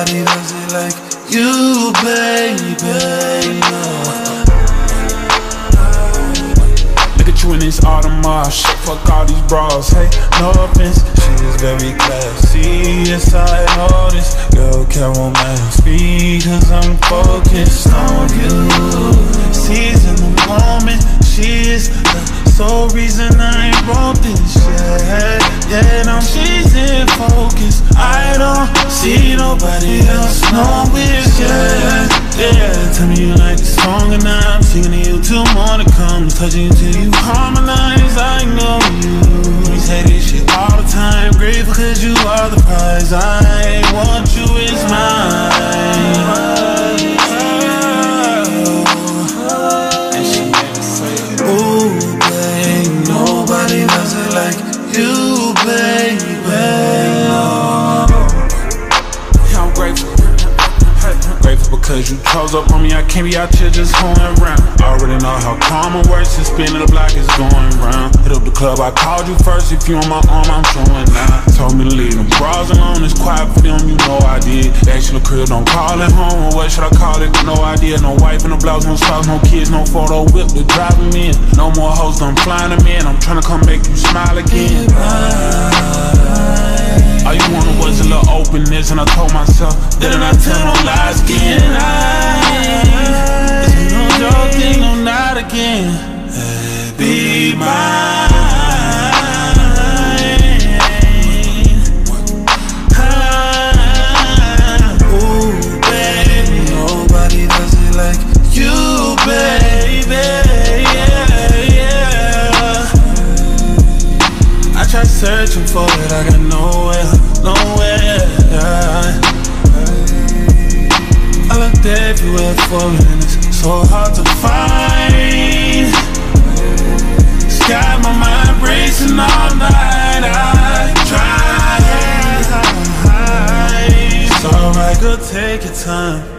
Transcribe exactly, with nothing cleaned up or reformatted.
nobody does it like you, baby. Look at you in this Audemars, fuck all these bras, hey, no offense. She is very classy, yes I know this. Girl, can't romance me, cause I'm focused on you. She's in the moment, she is the sole reason I ain't wrote this shit. Yeah, now she's in focus, I don't see nobody else, no wish, yeah. Yeah, tell me you like the song and I'm singing to you till morning comes, touching you till you harmonize, I know you. We say this shit all the time, grateful cause you are the prize, I want you is mine. And she made me say, ooh, babe, nobody does it like you, baby. yeah, I'm grateful. Grateful because you chose up on me, I can't be out here just hoeing around. I already know how karma works, and spinning the block is going round. Hit up the club, I called you first, if you on my arm, I'm showing now. Told me to leave them bras alone, it's quiet for them, you know I did. Ask you the crib, don't call it home, or what should I call it, no idea. No wife in the blouse, no socks, no kids, no photo whip to drive them in. No more hoes, done flying them in, I'm trying to come make you smile again. All you wanted was a little openness, and I told myself that I tell no lies again. This ain't no joke thing, no not again. Hey, be mine. Ooh, baby, nobody does it like you, baby. Yeah, yeah. I tried searching for it, I got nowhere, nowhere. I looked everywhere for it and it's so hard to find. It's got my mind racing all night, I tried. It's alright, girl, take your time.